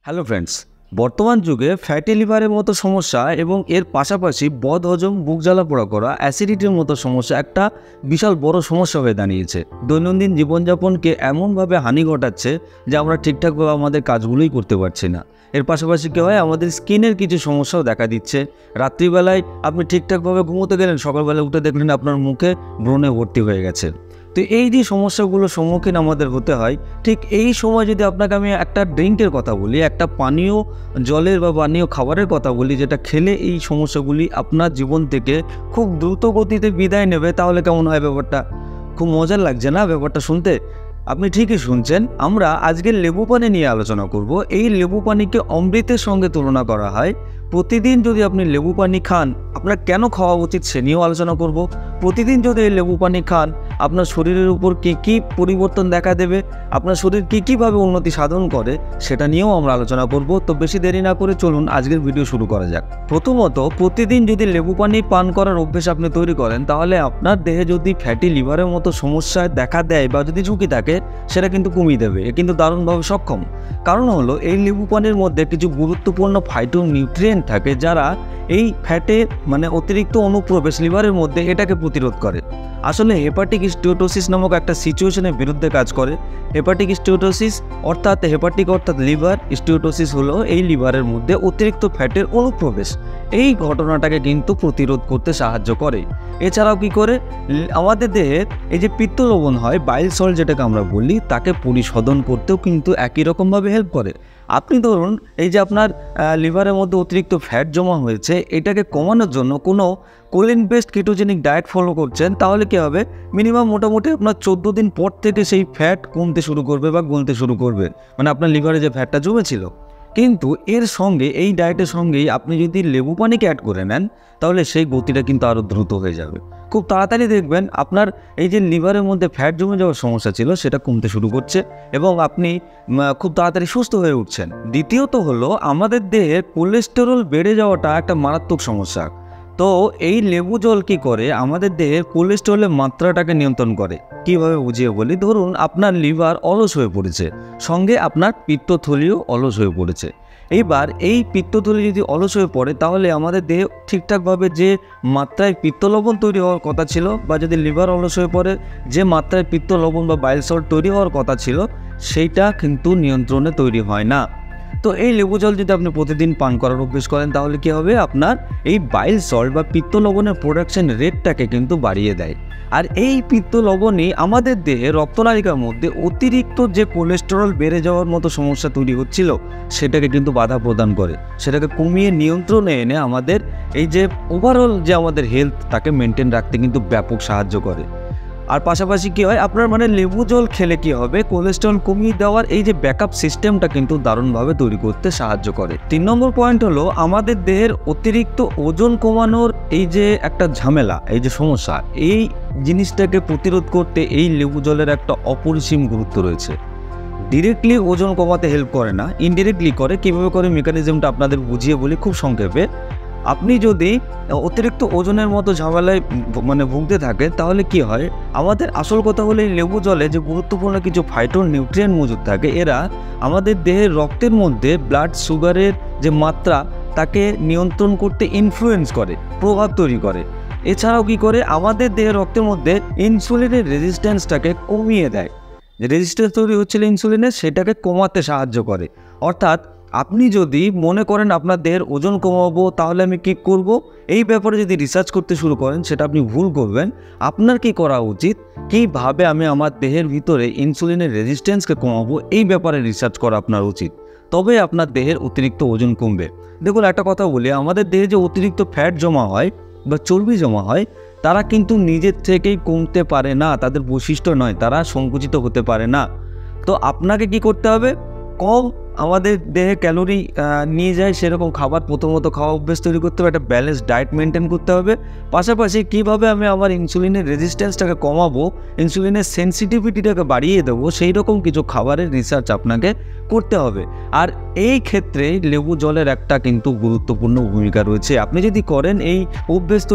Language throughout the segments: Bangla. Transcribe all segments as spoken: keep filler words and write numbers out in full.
হ্যালো ফ্রেন্ডস, বর্তমান যুগে ফ্যাটি লিভারের মতো সমস্যা এবং এর পাশাপাশি বদ হজম, বুক জ্বালা পোড়া করা, অ্যাসিডিটির মতো সমস্যা একটা বিশাল বড় সমস্যা হয়ে দাঁড়িয়েছে। দৈনন্দিন জীবনযাপনকে এমনভাবে হানি ঘটাচ্ছে যে আমরা ঠিকঠাকভাবে আমাদের কাজগুলোই করতে পারছি না। এর পাশাপাশি কী হয়, আমাদের স্কিনের কিছু সমস্যাও দেখা দিচ্ছে। রাত্রিবেলায় আপনি ঠিকঠাকভাবে ঘুমোতে গেলেন, সকালবেলা উঠে দেখলেন আপনার মুখে ব্রণে ভর্তি হয়ে গেছে। তো এই যে সমস্যাগুলোর সম্মুখীন আমাদের হতে হয়, ঠিক এই সময় যদি আপনাকে আমি একটা ড্রিঙ্কের কথা বলি, একটা পানীয় জলের বা পানীয় খাবারের কথা বলি, যেটা খেলে এই সমস্যাগুলি আপনার জীবন থেকে খুব দ্রুত গতিতে বিদায় নেবে, তাহলে কেমন হয় ব্যাপারটা? খুব মজার লাগছে না ব্যাপারটা শুনতে? আপনি ঠিকই শুনছেন। আমরা আজকে লেবু পানি নিয়ে আলোচনা করব। এই লেবু পানিকে অমৃতের সঙ্গে তুলনা করা হয়। প্রতিদিন যদি আপনি লেবু পানি খান, আপনার কেন খাওয়া উচিত সে নিয়েও আলোচনা করব। প্রতিদিন যদি এই লেবু পানি খান, আপনার শরীরের উপর কী কী পরিবর্তন দেখা দেবে, আপনার শরীর কী কীভাবে উন্নতি সাধন করে, সেটা নিয়েও আমরা আলোচনা করব। তো বেশি দেরি না করে চলুন আজকের ভিডিও শুরু করা যাক। প্রথমত, প্রতিদিন যদি লেবু পানি পান করার অভ্যেস আপনি তৈরি করেন, তাহলে আপনার দেহে যদি ফ্যাটি লিভারের মতো সমস্যায় দেখা দেয় বা যদি ঝুঁকি থাকে, সেটা কিন্তু কমিয়ে দেবে। এ কিন্তু দারুণভাবে সক্ষম। কারণ হলো, এই লেবু পানির মধ্যে কিছু গুরুত্বপূর্ণ ফাইটো নিউট্রিয়েন্ট থাকে, যারা এই ফ্যাটে মানে অতিরিক্ত অনুপ্রবেশ লিভারের মধ্যে এটাকে প্রতিরোধ করে। আসলে হেপাটিক স্টিওটোসিস নামক একটা সিচুয়েশনের বিরুদ্ধে কাজ করে। হেপাটিক স্টিওটোসিস অর্থাৎ হেপাটিক অর্থাৎ লিভার, স্টিওটোসিস হলো এই লিভারের মধ্যে অতিরিক্ত ফ্যাটের অনুপ্রবেশ। এই ঘটনাটাকে কিন্তু প্রতিরোধ করতে সাহায্য করে। এছাড়াও কি করে, আমাদের দেহের এই যে পিত্ত লবণ হয়, বাইল সল্ট যেটাকে আমরা বলি, তাকে পরিশোধন করতেও কিন্তু একই রকমভাবে হেল্প করে। আপনি ধরুন, এই যে আপনার লিভারের মধ্যে অতিরিক্ত ফ্যাট জমা হয়েছে, এটাকে কমানোর জন্য কোনো choline based ketogenic diet follow করছেন, তাহলে কী হবে, মিনিমাম মোটামুটি আপনার চোদ্দো দিন পর থেকে সেই ফ্যাট কমতে শুরু করবে বা গলতে শুরু করবে, মানে আপনার লিভারে যে ফ্যাটটা জমেছিল। কিন্তু এর সঙ্গে, এই ডায়েটের সঙ্গেই আপনি যদি লেবু পানিকে অ্যাড করে নেন, তাহলে সেই গতিটা কিন্তু আরও দ্রুত হয়ে যাবে। খুব তাড়াতাড়ি দেখবেন আপনার এই যে লিভারের মধ্যে ফ্যাট জমে যাওয়ার সমস্যা ছিল, সেটা কমতে শুরু করছে এবং আপনি খুব তাড়াতাড়ি সুস্থ হয়ে উঠছেন। দ্বিতীয়ত হলো, আমাদের দেহে কোলেস্টেরল বেড়ে যাওয়াটা একটা মারাত্মক সমস্যা। তো এই লেবু জল কি করে, আমাদের দেহের কোলেস্টেরলের মাত্রাটাকে নিয়ন্ত্রণ করে। কিভাবে বুঝিয়ে বলি, ধরুন আপনার লিভার অলস হয়ে পড়েছে, সঙ্গে আপনার পিত্তথলিও অলস হয়ে পড়েছে। এইবার এই পিত্তথলি যদি অলস হয়ে পড়ে, তাহলে আমাদের দেহে ঠিকঠাকভাবে যে মাত্রায় পিত্ত লবণ তৈরি হওয়ার কথা ছিল, বা যদি লিভার অলস হয়ে পড়ে, যে মাত্রায় পিত্ত লবণ বা বাইল সল্ট তৈরি হওয়ার কথা ছিল, সেইটা কিন্তু নিয়ন্ত্রণে তৈরি হয় না। তো এই লেবু জল যদি আপনি প্রতিদিন পান করার অভ্যেস করেন, তাহলে কী হবে, আপনার এই বাইল সল্ট বা পিত্ত লবণের প্রোডাকশন রেটটাকে কিন্তু বাড়িয়ে দেয়। আর এই পিত্ত লবণই আমাদের দেহে রক্তনালিকার মধ্যে অতিরিক্ত যে কোলেস্টেরল বেড়ে যাওয়ার মতো সমস্যা তৈরি হচ্ছিল, সেটাকে কিন্তু বাধা প্রদান করে, সেটাকে কমিয়ে নিয়ন্ত্রণে এনে আমাদের এই যে ওভারঅল যে আমাদের হেলথ, তাকে মেনটেন রাখতে কিন্তু ব্যাপক সাহায্য করে। আর পাশাপাশি কী হয়, আপনার মানে লেবু জল খেলে কী হবে, কোলেস্টেরল কমিয়ে দেওয়ার এই যে ব্যাকআপ সিস্টেমটা কিন্তু দারুণভাবে তৈরি করতে সাহায্য করে। তিন নম্বর পয়েন্ট হলো, আমাদের দেহের অতিরিক্ত ওজন কমানোর এই যে একটা ঝামেলা, এই যে সমস্যা, এই জিনিসটাকে প্রতিরোধ করতে এই লেবু জলের একটা অপরিসীম গুরুত্ব রয়েছে। ডিরেক্টলি ওজন কমাতে হেল্প করে না, ইনডিরেক্টলি করে। কীভাবে করে মেকানিজমটা আপনাদের বুঝিয়ে বলি খুব সংক্ষেপে। আপনি যদি অতিরিক্ত ওজনের মতো ঝামেলায় মানে ভুগতে থাকেন, তাহলে কি হয়, আমাদের আসল কথা হলো, এই লেবু জলে যে গুরুত্বপূর্ণ কিছু ফাইটো নিউট্রিয়েন্ট মজুদ থাকে, এরা আমাদের দেহের রক্তের মধ্যে ব্লাড সুগারের যে মাত্রা, তাকে নিয়ন্ত্রণ করতে ইনফ্লুয়েন্স করে, প্রভাব তৈরি করে। এছাড়াও কি করে, আমাদের দেহের রক্তের মধ্যে ইনসুলিনের রেজিস্ট্যান্সটাকে কমিয়ে দেয়। যে রেজিস্ট্যান্স তৈরি হচ্ছিল ইনসুলিনের, সেটাকে কমাতে সাহায্য করে। অর্থাৎ আপনি যদি মনে করেন আপনার দেহের ওজন কমাবো, তাহলে আমি কী করব, এই ব্যাপারে যদি রিসার্চ করতে শুরু করেন, সেটা আপনি ভুল করবেন। আপনার কি করা উচিত, কীভাবে আমি আমার দেহের ভিতরে ইনসুলিনের রেজিস্ট্যান্সকে কমাবো, এই ব্যাপারে রিসার্চ করা আপনার উচিত। তবে আপনার দেহের অতিরিক্ত ওজন কমবে। দেখুন, একটা কথা বলি, আমাদের দেহে যে অতিরিক্ত ফ্যাট জমা হয় বা চর্বি জমা হয়, তারা কিন্তু নিজের থেকেই কমতে পারে না, তাদের বৈশিষ্ট্য নয়, তারা সংকুচিত হতে পারে না। তো আপনাকে কি করতে হবে, কম আমাদের দেহে ক্যালোরি নিয়ে যায় সেরকম খাবার প্রথমত খাওয়া অভ্যেস তৈরি করতে হবে, একটা ব্যালেন্স ডায়েট মেনটেন করতে হবে। পাশাপাশি কীভাবে আমি আমার ইনসুলিনের রেজিস্ট্যান্সটাকে কমাবো, ইনসুলিনের সেন্সিটিভিটিটাকে বাড়িয়ে দেবো, সেই রকম কিছু খাবারের রিসার্চ আপনাকে করতে হবে। আর এই ক্ষেত্রে লেবু জলের একটা কিন্তু গুরুত্বপূর্ণ ভূমিকা রয়েছে। আপনি যদি করেন এই অভ্যেস তৈরি,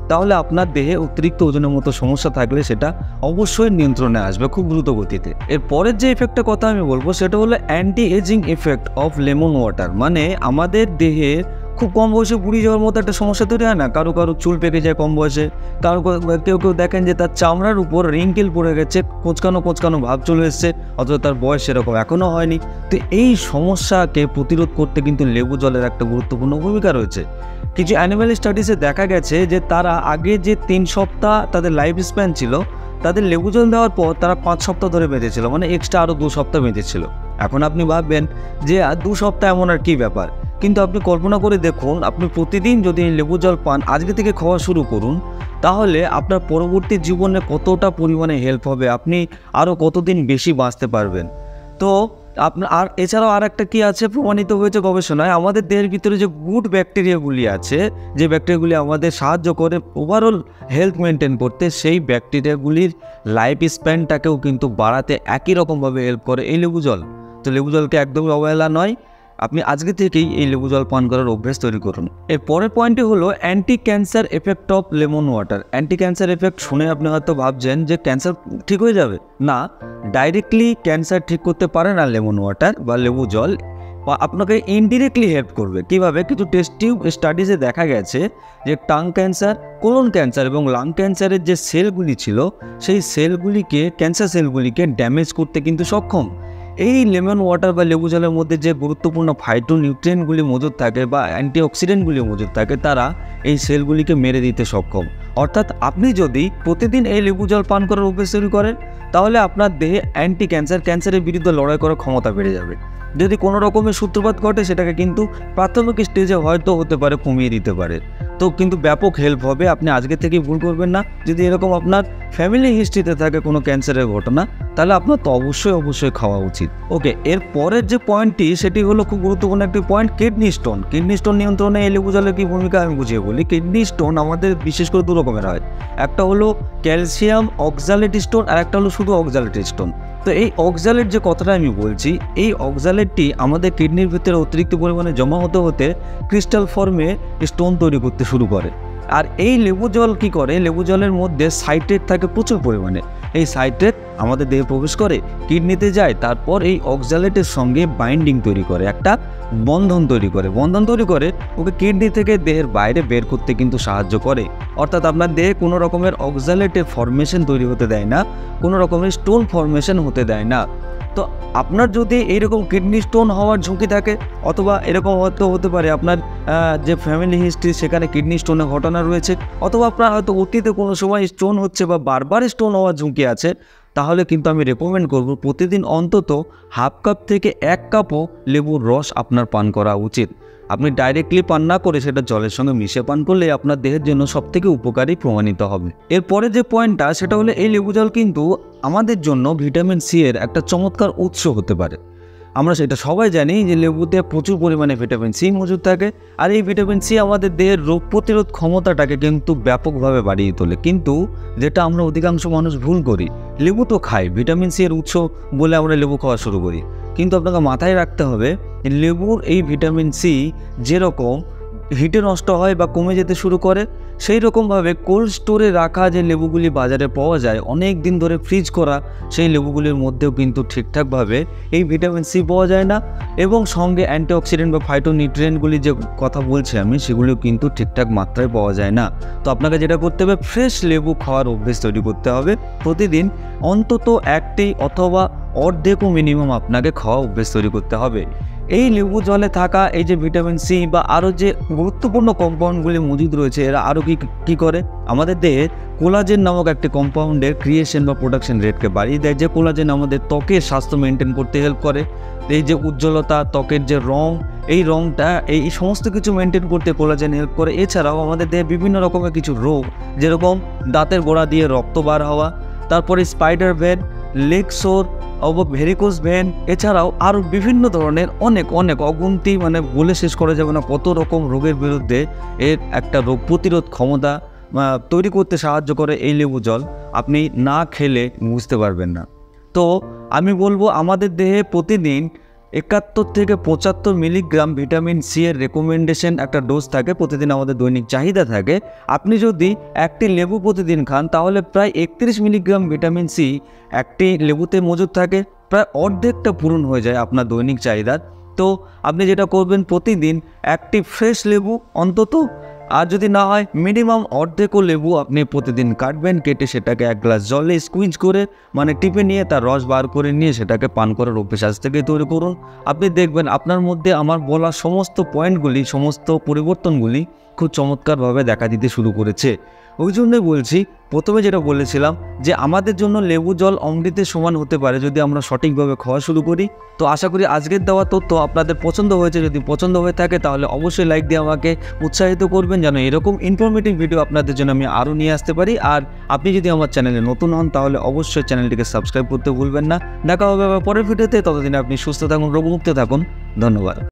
তাহলে আপনার দেহে অতিরিক্ত ওজনের মতো সমস্যা থাকলে সেটা অবশ্যই নিয়ন্ত্রণে আসবে খুব দ্রুত গতিতে। এর পরের যে ইফেক্টের কথা আমি বলবো সেটা হলো anti ageing effect of lemon water. মানে আমাদের দেহে খুব কম বয়সে বুড়ি যাওয়ার মতো একটা সমস্যা তৈরি হয় না, কারো কারো চুল পেকে যায় কম বয়সে, কারো কেউ কেউ দেখেন যে তার চামড়ার উপর রিঙ্কেল পড়ে গেছে, কোঁচকানো কোঁচকানো ভাব চলে এসছে, অথচ তার বয়স সেরকম এখনও হয়নি। তো এই সমস্যাকে প্রতিরোধ করতে কিন্তু লেবু জলের একটা গুরুত্বপূর্ণ ভূমিকা রয়েছে। কিছু অ্যানিম্যাল স্টাডিজে দেখা গেছে যে তারা আগে যে তিন সপ্তাহ তাদের লাইফ স্প্যান ছিল, তাদের লেবু জল দেওয়ার পর তারা পাঁচ সপ্তাহ ধরে বেঁচেছিল, মানে এক্সট্রা আরও দু সপ্তাহ বেঁচেছিল। এখন আপনি ভাববেন যে আর দু সপ্তাহ এমন আর কী ব্যাপার, কিন্তু আপনি কল্পনা করে দেখুন, আপনি প্রতিদিন যদি লেবু জল পান, আজকে থেকে খাওয়া শুরু করুন, তাহলে আপনার পরবর্তী জীবনে কতটা পরিমাণে হেল্প হবে, আপনি আরও কতদিন বেশি বাঁচতে পারবেন। তো আপনার আর এছাড়াও আর একটা কী আছে, প্রমাণিত হয়েছে গবেষণায়, আমাদের দেহের ভিতরে যে গুড ব্যাকটেরিয়াগুলি আছে, যে ব্যাকটেরিয়াগুলি আমাদের সাহায্য করে ওভারঅল হেলথ মেনটেন করতে, সেই ব্যাকটেরিয়াগুলির লাইফ স্প্যানটাকেও কিন্তু বাড়াতে একই রকমভাবে হেল্প করে এই লেবু জল। তো লেবু জলকে একদমই অবহেলা নয়, আপনি আজকে থেকেই এই লেবু জল পান করার অভ্যাস তৈরি করুন। এর পরের পয়েন্টটি হলো anti cancer effect of lemon water. Anti cancer effect শুনে আপনি হয়তো ভাবছেন যে ক্যান্সার ঠিক হয়ে যাবে। না, ডাইরেক্টলি ক্যান্সার ঠিক করতে পারে না লেমন ওয়াটার বা লেবু জল, বা আপনাকে ইনডিরেক্টলি হেল্প করবে। কীভাবে? কিছু টেস্ট টিউব স্টাডিজে দেখা গেছে যে টাং ক্যান্সার, কোলন ক্যান্সার এবং লাং ক্যান্সারের যে সেলগুলি ছিল, সেই সেলগুলিকে, ক্যান্সার সেলগুলিকে ড্যামেজ করতে কিন্তু সক্ষম এই লেমন ওয়াটার বা লেবু জলের মধ্যে যে গুরুত্বপূর্ণ ফাইটোনিউট্রিয়েন্টগুলি মজুদ থাকে বা অ্যান্টিঅক্সিডেন্টগুলি মজুদ থাকে, তারা এই সেলগুলিকে মেরে দিতে সক্ষম। অর্থাৎ আপনি যদি প্রতিদিন এই লেবু জল পান করার অভ্যাস তৈরি করেন, তাহলে আপনার দেহে অ্যান্টি ক্যান্সার ক্যান্সারের বিরুদ্ধে লড়াই করার ক্ষমতা বেড়ে যাবে। যদি কোনো রকমের সূত্রপাত ঘটে, সেটাকে কিন্তু প্রাথমিক স্টেজে হয়তো হতে পারে কমিয়ে দিতে পারে। তো কিন্তু ব্যাপক হেল্প হবে। আপনি আজকে থেকেই ভুল করবেন না। যদি এরকম আপনার ফ্যামিলি হিস্ট্রিতে থাকে কোনো ক্যান্সারের ঘটনা, তাহলে আপনার তো অবশ্যই অবশ্যই খাওয়া উচিত। ওকে, এর পরের যে পয়েন্টটি, সেটি হলো খুব গুরুত্বপূর্ণ একটি point, kidney stone. Kidney stone নিয়ন্ত্রণে এই লেবু জলের কী ভূমিকা আমি বুঝিয়ে বলি। কিডনি স্টোন আমাদের বিশেষ করে দু রকমের হয়, একটা হলো ক্যালসিয়াম অক্সালেট স্টোন, আর একটা হলো শুধু অক্সালেট স্টোন। তো এই অক্সালেট যে কথাটা আমি বলছি, এই অক্সালেটটি আমাদের কিডনির ভিতরে অতিরিক্ত পরিমাণে জমা হতে হতে ক্রিস্টাল ফর্মে স্টোন তৈরি করতে শুরু করে। আর এই লেবু জল কী করে, লেবু জলের মধ্যে সাইট্রেট থাকে প্রচুর পরিমাণে। এই সাইট্রেট আমাদের দেহে প্রবেশ করে, কিডনিতে যায়, তারপর এই অক্সালেটের সঙ্গে বাইন্ডিং তৈরি করে, একটা বন্ধন তৈরি করে বন্ধন তৈরি করে ওকে কিডনি থেকে দেহের বাইরে বের করতে কিন্তু সাহায্য করে। অর্থাৎ আপনার দেহে কোনো রকমের অক্সালেটের ফর্মেশন তৈরি হতে দেয় না, কোনো রকমের স্টোন ফর্মেশন হতে দেয় না। তো আপনার যদি এইরকম কিডনি স্টোন হওয়ার ঝুঁকি থাকে, অথবা এরকম হয়তো হতে পারে আপনার যে ফ্যামিলি হিস্ট্রি সেখানে কিডনি স্টোনের ঘটনা রয়েছে, অথবা আপনার হয়তো অতীতে কোনো সময় স্টোন হচ্ছে বা বারবার স্টোন হওয়ার ঝুঁকি আছে, তাহলে কিন্তু আমি রেকমেন্ড করব প্রতিদিন অন্তত হাফ কাপ থেকে এক কাপও লেবুর রস আপনার পান করা উচিত। আপনি ডাইরেক্টলি পান না করে সেটা জলের সঙ্গে মিশে পান করলে আপনার দেহের জন্য সবথেকে উপকারী প্রমাণিত হবে। এরপরে যে পয়েন্টটা, সেটা হলো এই লেবু জল কিন্তু আমাদের জন্য ভিটামিন সি এর একটা চমৎকার উৎস হতে পারে। আমরা সেটা সবাই জানি যে লেবুতে প্রচুর পরিমাণে ভিটামিন সি মজুদ থাকে, আর এই ভিটামিন সি আমাদের দেহের রোগ প্রতিরোধ ক্ষমতাটাকে কিন্তু ব্যাপকভাবে বাড়িয়ে তোলে। কিন্তু যেটা আমরা অধিকাংশ মানুষ ভুল করি, লেবু তো খাই, ভিটামিন সি এর উৎস বলে আমরা লেবু খাওয়া শুরু করি, কিন্তু আপনাকে মাথায় রাখতে হবে লেবুর এই ভিটামিন সি যেরকম হিটে নষ্ট হয় বা কমে যেতে শুরু করে, সেই রকমভাবে কোল্ড স্টোরে রাখা যে লেবুগুলি বাজারে পাওয়া যায় অনেক দিন ধরে ফ্রিজ করা, সেই লেবুগুলির মধ্যেও কিন্তু ঠিকঠাকভাবে এই ভিটামিন সি পাওয়া যায় না, এবং সঙ্গে অ্যান্টিঅক্সিডেন্ট বা ফাইটোনিউট্রিয়েন্টগুলি যে কথা বলছি আমি, সেগুলিও কিন্তু ঠিকঠাক মাত্রায় পাওয়া যায় না। তো আপনাকে যেটা করতে হবে, ফ্রেশ লেবু খাওয়ার অভ্যেস তৈরি করতে হবে। প্রতিদিন অন্তত একটি অথবা অর্ধেকও মিনিমাম আপনাকে খাওয়া অভ্যেস তৈরি করতে হবে। এই লেবু জলে থাকা এই যে ভিটামিন সি বা আরও যে গুরুত্বপূর্ণ কম্পাউন্ডগুলি মজুদ রয়েছে, এরা আরও কি কী করে, আমাদের দেহে কোলাজেন নামক একটি কম্পাউন্ডের ক্রিয়েশন বা প্রোডাকশন রেটকে বাড়িয়ে দেয়, যে কোলাজেন আমাদের ত্বকের স্বাস্থ্য মেনটেন করতে হেল্প করে। এই যে উজ্জ্বলতা, ত্বকের যে রং, এই রংটা, এই সমস্ত কিছু মেনটেন করতে কোলাজেন হেল্প করে। এছাড়াও আমাদের দেহে বিভিন্ন রকমের কিছু রোগ, যেরকম দাঁতের গোড়া দিয়ে রক্ত বার হওয়া, তারপরে spider vein, leg sore, varicose vein, এছাড়াও আরও বিভিন্ন ধরনের অনেক অনেক অগুন্তি, মানে বলে শেষ করা যাবে না কত রকম রোগের বিরুদ্ধে এর একটা রোগ প্রতিরোধ ক্ষমতা তৈরি করতে সাহায্য করে এই লেবু জল। আপনি না খেলে বুঝতে পারবেন না। তো আমি বলবো আমাদের দেহে প্রতিদিন একাত্তর থেকে পঁচাত্তর মিলিগ্রাম ভিটামিন সি এর রেকমেন্ডেশন একটা ডোজ থাকে, প্রতিদিন আমাদের দৈনিক চাহিদা থাকে। আপনি যদি একটি লেবু প্রতিদিন খান তাহলে প্রায় একত্রিশ মিলিগ্রাম ভিটামিন সি একটি লেবুতে মজুদ থাকে, প্রায় অর্ধেকটা পূরণ হয়ে যায় আপনার দৈনিক চাহিদার। তো আপনি যেটা করবেন, প্রতিদিন একটি ফ্রেশ লেবু অন্তত, আর যদি না হয় মিনিমাম অর্ধেকও লেবু আপনি প্রতিদিন কাটবেন, কেটে সেটাকে এক গ্লাস জলে স্কুইজ করে মানে টিপে নিয়ে তার রস বার করে নিয়ে সেটাকে পান করার অভ্যেস আজ থেকে তৈরি করুন। আপনি দেখবেন আপনার মধ্যে আমার বলা সমস্ত পয়েন্টগুলি, সমস্ত পরিবর্তনগুলি খুব চমৎকারভাবে দেখা দিতে শুরু করেছে। ওই জন্যই বলছি, প্রথমে যেটা বলেছিলাম যে আমাদের জন্য লেবু জল অমৃতের সমান হতে পারে যদি আমরা সঠিকভাবে খাওয়া শুরু করি। তো আশা করি আজকের দেওয়া তথ্য আপনাদের পছন্দ হয়েছে। যদি পছন্দ হয়ে থাকে তাহলে অবশ্যই লাইক দিয়ে আমাকে উৎসাহিত করবেন যেন এরকম ইনফরমেটিভ ভিডিও আপনাদের জন্য আমি আরও নিয়ে আসতে পারি। আর আপনি যদি আমার চ্যানেলে নতুন হন তাহলে অবশ্যই চ্যানেলটিকে সাবস্ক্রাইব করতে ভুলবেন না। দেখা হবে আবার পরের ভিডিওতে, ততদিনে আপনি সুস্থ থাকুন, রোগমুক্ত থাকুন। ধন্যবাদ।